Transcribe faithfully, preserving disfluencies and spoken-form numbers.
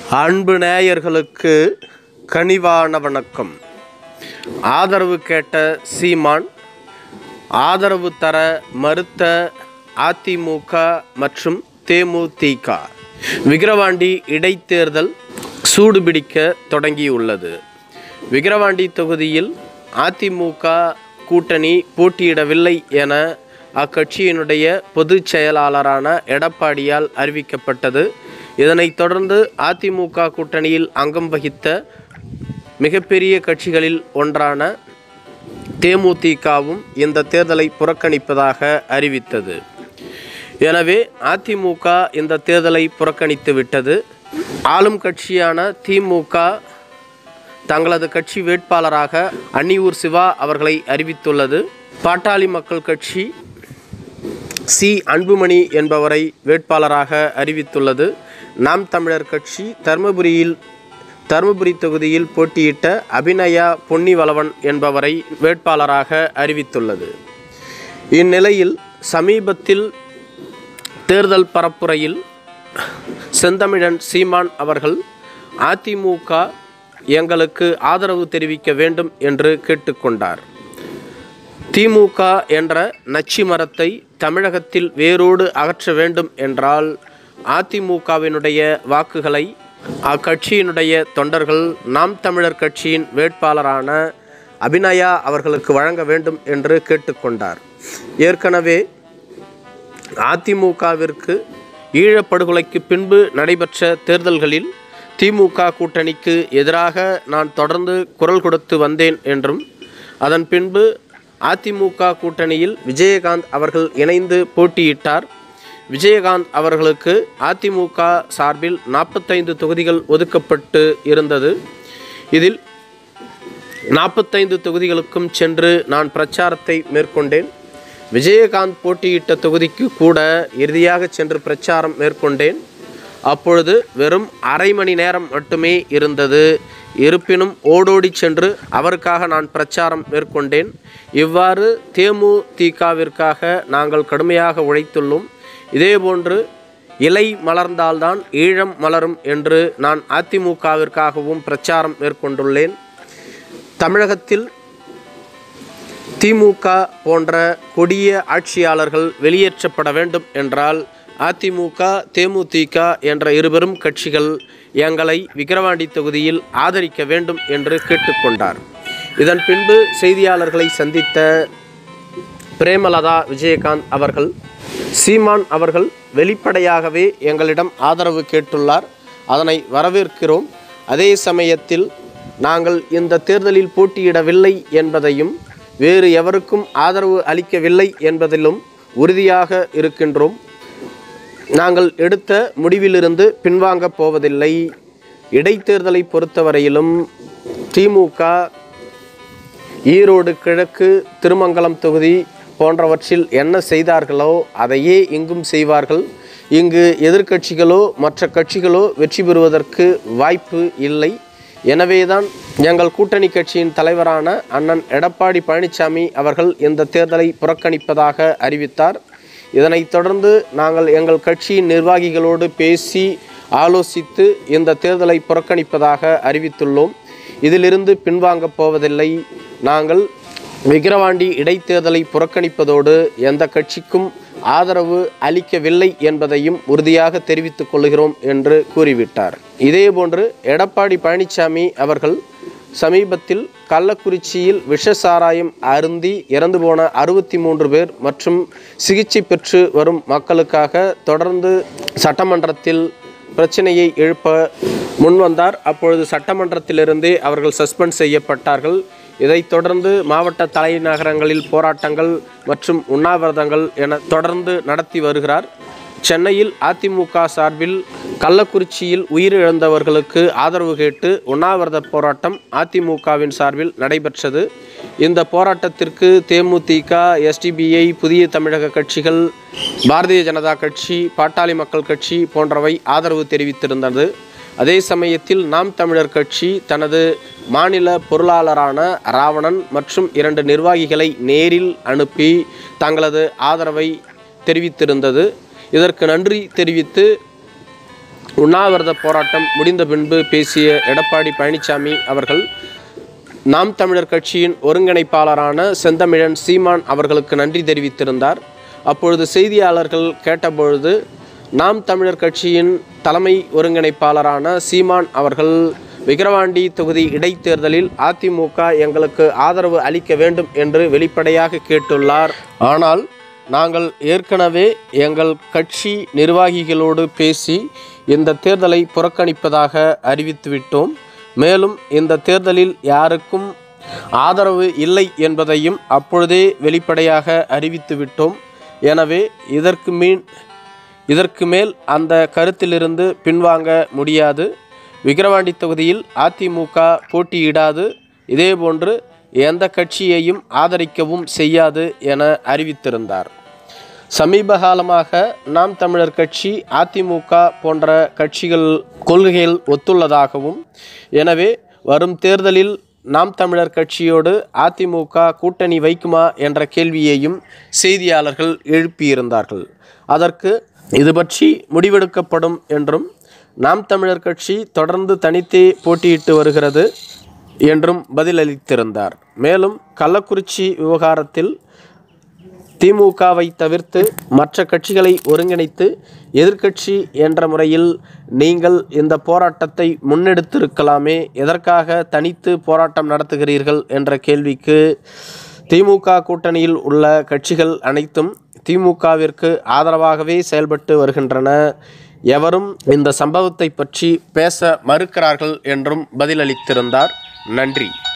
அன்பு நேயர்களுக்கு கனிவான வணக்கம். ஆதரவு கேட்ட சீமான், ஆதரவு தர மறுத்த அதிமுக மற்றும் தேமுதிக. விக்கிரவாண்டி இடைத்தேர்தல் சூடுபிடிக்க தொடங்கியுள்ளது. விக்கிரவாண்டி தொகுதியில் அதிமுக கூட்டணி போட்டியிடவில்லை என அக்கட்சியினுடைய பொதுச் செயலாளரான எடப்பாடியால் அறிவிக்கப்பட்டது. இதனைத் தொடர்ந்து அதிமுக கூட்டணியில் அங்கம் வகித்த மிகப்பெரிய கட்சிகளில் ஒன்றான தேமுதிகவும் இந்த தேர்தலை புறக்கணிப்பதாக அறிவித்தது. எனவே அதிமுக இந்த தேர்தலை புறக்கணித்து விட்டது. ஆளும் கட்சியான திமுக தங்களது கட்சி வேட்பாளராக அன்னியூர் சிவா அவர்களை அறிவித்துள்ளது. பாட்டாளி மக்கள் கட்சி சி அன்புமணி என்பவரை வேட்பாளராக அறிவித்துள்ளது. நாம் தமிழர் கட்சி தருமபுரியில் தருமபுரி தொகுதியில் போட்டியிட்ட அபிநயா பொன்னிவளவன் என்பவரை வேட்பாளராக அறிவித்துள்ளது. இந்நிலையில் சமீபத்தில் தேர்தல் பரப்புரையில் செந்தமிழன் சீமான் அவர்கள் அதிமுக எங்களுக்கு ஆதரவு தெரிவிக்க வேண்டும் என்று கேட்டுக்கொண்டார். திமுக என்ற நச்சு மரத்தை தமிழகத்தில் வேரோடு அகற்ற வேண்டும் என்றால் அதிமுகவினுடைய வாக்குகளை அக்கட்சியினுடைய தொண்டர்கள் நாம் தமிழர் கட்சியின் வேட்பாளரான அபிநயா அவர்களுக்கு வழங்க வேண்டும் என்று கேட்டுக்கொண்டார். ஏற்கனவே அதிமுகவிற்கு ஈழப்படுகொலைக்கு பின்பு நடைபெற்ற தேர்தல்களில் திமுக கூட்டணிக்கு எதிராக நான் தொடர்ந்து குரல் கொடுத்து வந்தேன் என்றும், அதன் பின்பு அதிமுக கூட்டணியில் விஜயகாந்த் அவர்கள் இணைந்து போட்டியிட்டார். விஜயகாந்த் அவர்களுக்கு அதிமுக சார்பில் நாற்பத்தைந்து தொகுதிகள் ஒதுக்கப்பட்டு இருந்தது. இதில் நாற்பத்தைந்து தொகுதிகளுக்கும் சென்று நான் பிரச்சாரத்தை மேற்கொண்டேன். விஜயகாந்த் போட்டியிட்ட தொகுதிக்கு கூட இறுதியாக சென்று பிரச்சாரம் மேற்கொண்டேன். அப்பொழுது வெறும் அரை மணி நேரம் மட்டுமே இருந்தது. இருப்பினும் ஓடோடி சென்று அவருக்காக நான் பிரச்சாரம் மேற்கொண்டேன். இவ்வாறு தேமுதிகவிற்காக நாங்கள் கடுமையாக உழைத்துள்ளோம். இதேபோன்று இலை மலர்ந்தால்தான் ஈழம் மலரும் என்று நான் அதிமுகவிற்காகவும் பிரச்சாரம் மேற்கொண்டுள்ளேன். தமிழகத்தில் திமுக போன்ற கொடிய ஆட்சியாளர்கள் வெளியேற்றப்பட வேண்டும் என்றால் அதிமுக தேமுதிக என்ற இருபெரும் கட்சிகள் எங்களை விக்கிரவாண்டி தொகுதியில் ஆதரிக்க வேண்டும் என்று கேட்டுக்கொண்டார். இதன் பின்பு செய்தியாளர்களை சந்தித்த பிரேமலதா விஜயகாந்த் அவர்கள், சீமான் அவர்கள் வெளிப்படையாகவே எங்களிடம் ஆதரவு கேட்டுள்ளார், அதனை வரவேற்கிறோம். அதே சமயத்தில் நாங்கள் இந்த தேர்தலில் போட்டியிடவில்லை என்பதையும் வேறு எவருக்கும் ஆதரவு அளிக்கவில்லை என்பதிலும் உறுதியாக இருக்கின்றோம். நாங்கள் எடுத்த முடிவிலிருந்து பின்வாங்கப் போவதில்லை. இடைத்தேர்தலை பொறுத்தவரையிலும் திமுக ஈரோடு கிழக்கு, திருமங்கலம் தொகுதி போன்றவற்றில் என்ன செய்தார்களோ அதையே இங்கும் செய்வார்கள். இங்கு எதிர்க்கட்சிகளோ மற்ற கட்சிகளோ வெற்றி பெறுவதற்கு வாய்ப்பு இல்லை. எனவேதான் எங்கள் கூட்டணி கட்சியின் தலைவரான அண்ணன் எடப்பாடி பழனிசாமி அவர்கள் இந்த தேர்தலை புறக்கணிப்பதாக அறிவித்தார். இதனைத் தொடர்ந்து நாங்கள் எங்கள் கட்சியின் நிர்வாகிகளோடு பேசி ஆலோசித்து இந்த தேர்தலை புறக்கணிப்பதாக அறிவித்துள்ளோம். இதிலிருந்து பின்வாங்கப் போவதில்லை. நாங்கள் விக்கிரவாண்டி இடைத்தேர்தலை புறக்கணிப்பதோடு எந்த கட்சிக்கும் ஆதரவு அளிக்கவில்லை என்பதையும் உறுதியாக தெரிவித்துக் கொள்கிறோம் என்று கூறிவிட்டார். இதேபோன்று எடப்பாடி பழனிசாமி அவர்கள் சமீபத்தில் கள்ளக்குறிச்சியில் விஷ சாராயம் அருந்தி இறந்து போன அறுபத்தி மூன்று பேர் மற்றும் சிகிச்சை பெற்று வரும் மக்களுக்காக தொடர்ந்து சட்டமன்றத்தில் பிரச்சனையை எழுப்ப முன்வந்தார். அப்பொழுது சட்டமன்றத்திலிருந்தே அவர்கள் சஸ்பெண்ட் செய்யப்பட்டார்கள். இதைத் தொடர்ந்து மாவட்ட தலைநகரங்களில் போராட்டங்கள் மற்றும் உண்ணாவிரதங்கள் என தொடர்ந்து நடத்தி வருகிறார். சென்னையில் அதிமுக சார்பில் கள்ளக்குறிச்சியில் உயிரிழந்தவர்களுக்கு ஆதரவு கேட்டு உண்ணாவிரத போராட்டம் அதிமுகவின் சார்பில் நடைபெற்றது. இந்த போராட்டத்திற்கு தேமுதிக, எஸ்டிபிஐ, புதிய தமிழக கட்சிகள், பாரதிய ஜனதா கட்சி, பாட்டாளி மக்கள் கட்சி போன்றவை ஆதரவு தெரிவித்திருந்தது. அதே சமயத்தில் நாம் தமிழர் கட்சி தனது மாநில பொருளாளரான ராவணன் மற்றும் இரண்டு நிர்வாகிகளை நேரில் அனுப்பி தங்களது ஆதரவை தெரிவித்திருந்தது. இதற்கு நன்றி தெரிவித்து உண்ணாவிரத போராட்டம் முடிந்த பின்பு பேசிய எடப்பாடி பழனிசாமி அவர்கள் நாம் தமிழர் கட்சியின் ஒருங்கிணைப்பாளரான செந்தமிழன் சீமான் அவர்களுக்கு நன்றி தெரிவித்திருந்தார். அப்பொழுது செய்தியாளர்கள் கேட்டபொழுது நாம் தமிழர் கட்சியின் தலைமை ஒருங்கிணைப்பாளரான சீமான் அவர்கள் விக்கிரவாண்டி தொகுதி இடைத்தேர்தலில் அதிமுக எங்களுக்கு ஆதரவு அளிக்க வேண்டும் என்று வெளிப்படையாக கேட்டுள்ளார். ஆனால் நாங்கள் ஏற்கனவே எங்கள் கட்சி நிர்வாகிகளோடு பேசி இந்த தேர்தலை புறக்கணிப்பதாக அறிவித்துவிட்டோம். மேலும் இந்த தேர்தலில் யாருக்கும் ஆதரவு இல்லை என்பதையும் அப்பொழுதே வெளிப்படையாக அறிவித்துவிட்டோம். எனவே இதற்கு மீன் இதற்கு மேல் அந்த கருத்திலிருந்து பின்வாங்க முடியாது. விக்கிரவாண்டி தொகுதியில் அதிமுக போட்டியிடாது, இதேபோன்று எந்த கட்சியையும் ஆதரிக்கவும் செய்யாது என அறிவித்திருந்தார். சமீப காலமாக நாம் தமிழர் கட்சி அதிமுக போன்ற கட்சிகள் கொள்கைகள் ஒத்துள்ளதாகவும், எனவே வரும் தேர்தலில் நாம் தமிழர் கட்சியோடு அதிமுக கூட்டணி வைக்குமா என்ற கேள்வியையும் செய்தியாளர்கள் எழுப்பியிருந்தார்கள். அதற்கு இது பற்றி முடிவெடுக்கப்படும் என்றும், நாம் தமிழர் கட்சி தொடர்ந்து தனித்தே போட்டியிட்டு வருகிறது என்றும் பதிலளித்திருந்தார். மேலும் கள்ளக்குறிச்சி விவகாரத்தில் திமுகவை தவிர்த்து மற்ற கட்சிகளை ஒருங்கிணைத்து எதிர்க்கட்சி என்ற முறையில் நீங்கள் இந்த போராட்டத்தை முன்னெடுத்திருக்கலாமே, எதற்காக தனித்து போராட்டம் நடத்துகிறீர்கள் என்ற கேள்விக்கு திமுக கூட்டணியில் உள்ள கட்சிகள் அனைத்தும் திமுகவிற்கு ஆதரவாகவே செயல்பட்டு வருகின்றன. எவரும் இந்த சம்பவத்தை பற்றி பேச மறுக்கிறார்கள் என்றும் பதிலளித்திருந்தார். நன்றி.